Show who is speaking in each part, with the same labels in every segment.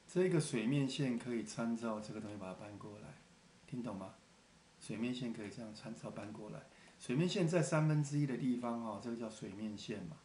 Speaker 1: 这个水面线可以参照这个东西把它搬过来，听懂吗？水面线可以这样参照搬过来。水面线在1/3的地方哈，这个叫水面线嘛。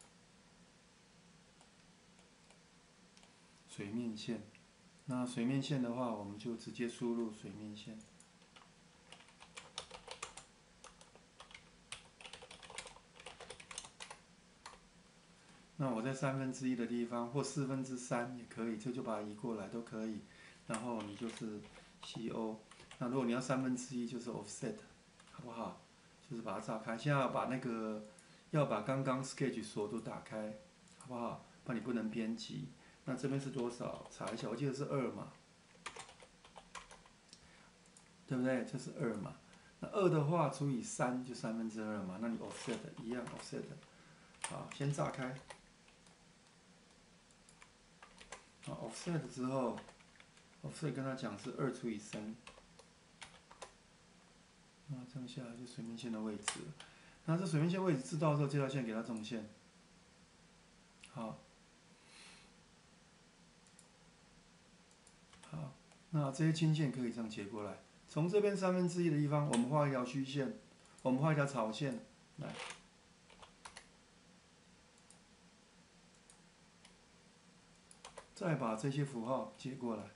Speaker 1: 水面线，那水面线的话，我们就直接输入水面线。那我在1/3的地方或3/4也可以，这就把它移过来都可以。然后你就是 CO， 那如果你要1/3，就是 offset， 好不好？就是把它炸开。现在要把刚刚 sketch 锁都打开，好不好？不然你不能编辑。那这边是多少？查一下，我记得是2嘛，对不对？这是2嘛。那2的话除以3就2/3嘛。那你 offset 一样 offset， 好，先炸开。好 offset 之后 ，offset 跟他讲是2除以3，那这样下来就水面线的位置了。那这水面线位置知道之后，这条线给它纵线。好，好，那这些青线可以这样截过来。从这边1/3的地方，我们画一条虚线，我们画一条草线，来，再把这些符号截过来。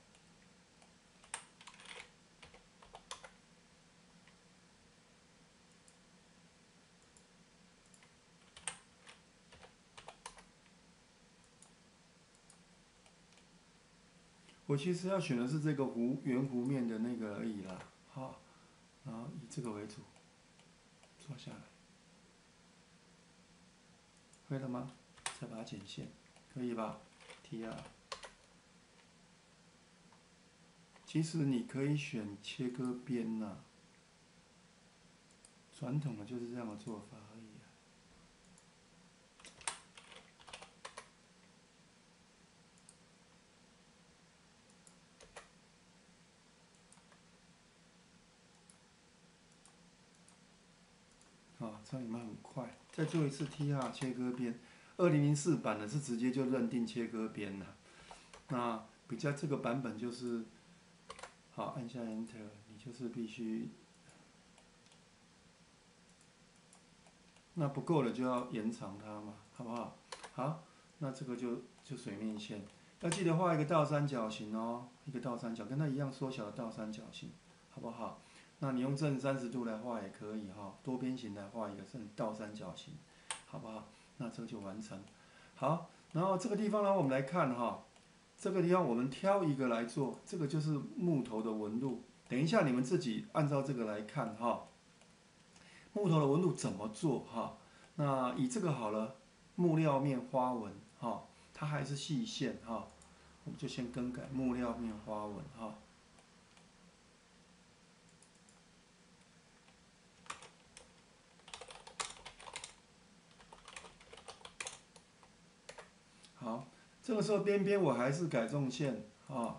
Speaker 1: 我其实要选的是这个圆弧面的那个而已啦，好，然后以这个为主，抓下来，会了吗？再把它剪线，可以吧 ？TR。其实你可以选切割边呐、传统的就是这样的做法而已、啊。啊，这样你们很快。再做一次 TR 切割边，2004版的是直接就认定切割边了。那比较这个版本就是，好，按下 Enter， 你就是必须，那不够了就要延长它嘛，好不好？好，那这个就水面线，要记得画一个倒三角形哦，一个倒三角，跟它一样缩小的倒三角形，好不好？那你用正30度来画也可以哈，多边形来画一个倒三角形，好不好？那这个就完成。好，然后这个地方呢，我们来看哈，这个地方我们挑一个来做，这个就是木头的纹路。等一下你们自己按照这个来看哈，木头的纹路怎么做哈？那以这个好了，木料面花纹哈，它还是细线哈，我们就先更改木料面花纹哈。好，这个时候边边我还是改纵线啊。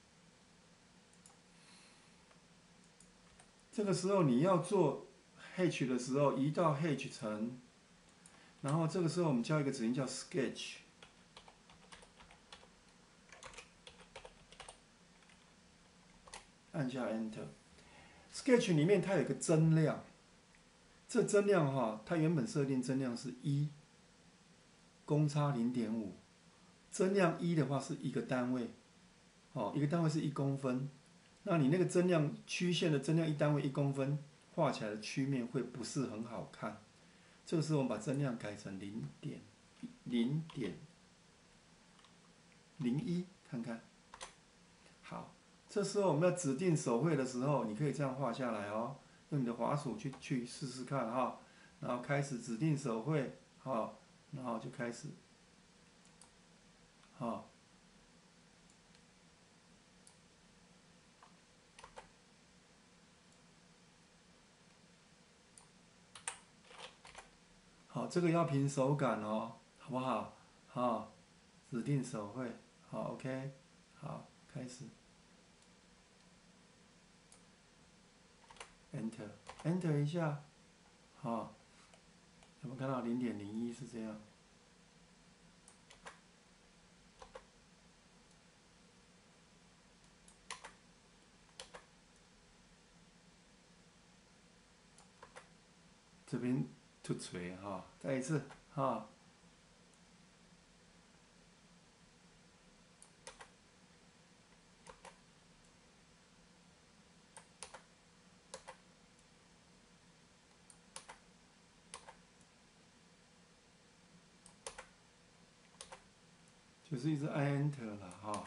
Speaker 1: 这个时候你要做 H 的时候，移到 H 层，然后这个时候我们叫一个指令叫 Sketch， 按下 Enter。Sketch 里面它有一个增量，这增量哈，它原本设定增量是1，公差0.5，增量1的话是一个单位，哦，一个单位是1公分。那你那个增量曲线的增量1单位1公分，画起来的曲面会不是很好看。这个时候我们把增量改成0.01，看看。好，这时候我们要指定手绘的时候，你可以这样画下来哦，用你的滑鼠去试试看哈，然后开始指定手绘，好，然后就开始，好。好，这个要凭手感哦，好不好？好，指定手绘，好 ，OK， 好，开始 ，Enter 一下，好，有没有看到0.01是这样？ 这边突锤哈，再一次哈。就是一直按 Enter 了哈。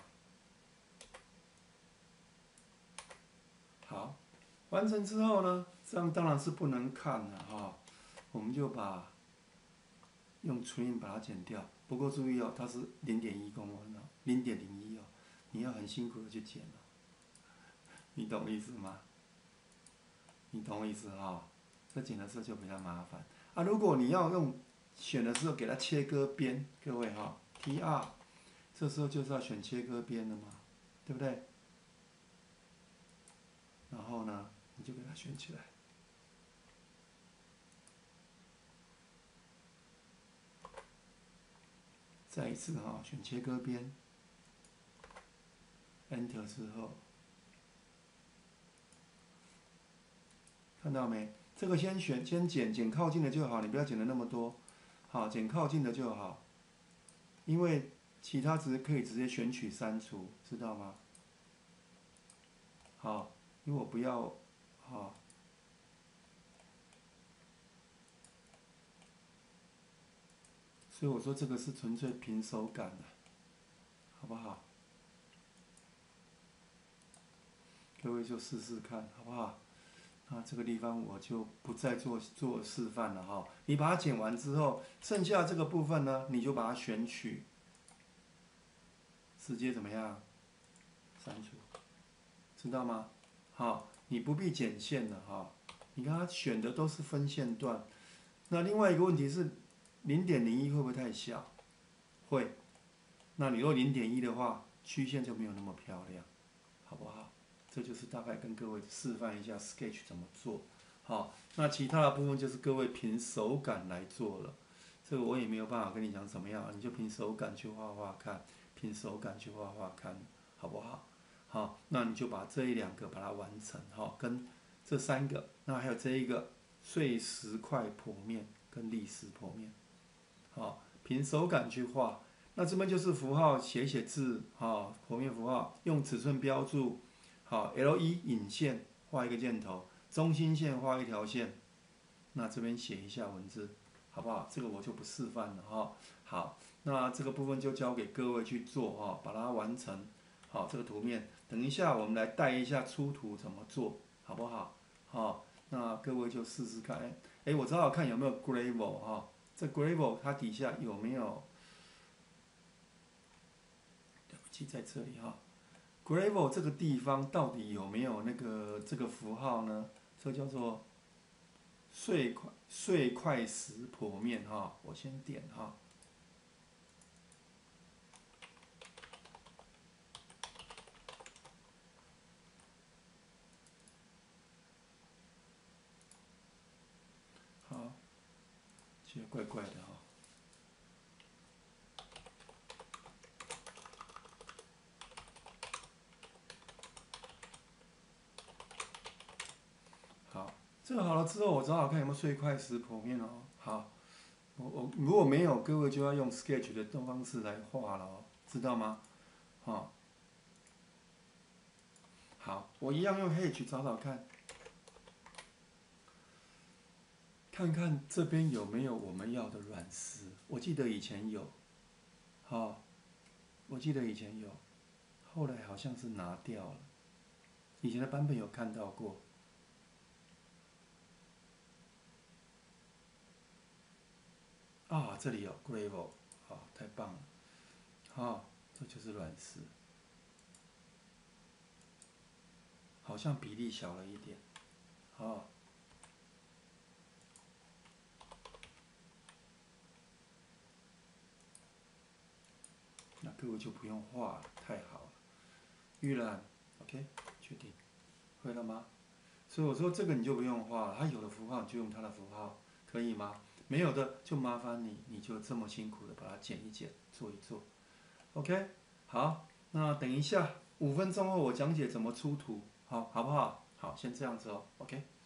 Speaker 1: 好，完成之后呢，这样当然是不能看了哈。我们就用纯音把它剪掉。不过注意哦，它是0.1公分哦，0.01哦，你要很辛苦的去剪哦。你懂意思吗？你懂意思哈？这剪的时候就比较麻烦啊。如果你要选的时候给它切割边，各位哈，TR，这时候就是要选切割边的嘛，对不对？然后呢，你就给它选起来。再一次哈，选切割边 ，Enter 之后，看到没？这个先剪靠近的就好，你不要剪的那么多，好，剪靠近的就好，因为其他可以直接选取删除，知道吗？好，因为我不要，好，所以我说这个是纯粹凭手感的，好不好？各位就试试看，好不好？那这个地方我就不再做示范了哈。你把它剪完之后，剩下这个部分呢，你就把它选取，直接怎么样？删除，知道吗？好，你不必剪线了哈。你看它选的都是分线段。那另外一个问题是，0.01会不会太小？会。那你若0.1的话，曲线就没有那么漂亮，好不好？这就是大概跟各位示范一下 Sketch 怎么做。好，那其他的部分就是各位凭手感来做了。这个我也没有办法跟你讲怎么样，你就凭手感去画画看，凭手感去画画看，好不好？好，那你就把这一两个把它完成，好，跟这3个，那还有这一个碎石块剖面跟砾石剖面，好，凭手感去画。那这边就是符号写字，好，剖面符号用尺寸标注，好 ，L1 引线画一个箭头，中心线画一条线，那这边写一下文字，好不好？这个我就不示范了哈。好，那这个部分就交给各位去做哈，把它完成。好，这个图面，等一下我们来带一下出图怎么做，好不好？好，那各位就试试看。我找找看有没有 gravel 哈，这 gravel 它底下有没有？对不起，在这里哈。gravel 这个地方到底有没有这个符号呢？这叫做碎块石剖面哈，我先点哈。好，觉得怪怪的哈。好，这个好了之后，我找找看有没有碎块石剖面哦。好，我如果没有，各位就要用 Sketch 的方式来画了哦，知道吗？好，好，我一样用 H 找找看，看看这边有没有我们要的软石。我记得以前有，好，我记得以前有，后来好像是拿掉了。以前的版本有看到过。啊，这里有 gravel， 好，太棒了，好，这就是软石，好像比例小了一点，好，那各位就不用画了，太好了，预览 ，OK， 确定，会了吗？所以我说这个你就不用画了，它有的符号你就用它的符号，可以吗？没有的就麻烦你就这么辛苦的把它剪一剪，做一做 ，OK， 好，那等一下5分钟后我讲解怎么出图，好不好？好，先这样子哦，OK。